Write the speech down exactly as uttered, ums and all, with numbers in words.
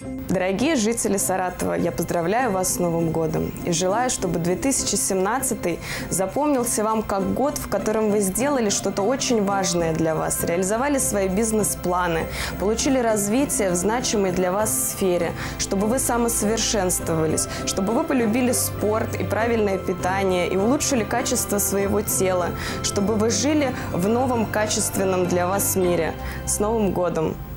Дорогие жители Саратова, я поздравляю вас с Новым годом и желаю, чтобы две тысячи семнадцатый запомнился вам как год, в котором вы сделали что-то очень важное для вас, реализовали свои бизнес-планы, получили развитие в значимой для вас сфере, чтобы вы самосовершенствовались, чтобы вы полюбили спорт и правильное питание и улучшили качество своего тела, чтобы вы жили в новом качественном для вас мире. С Новым годом!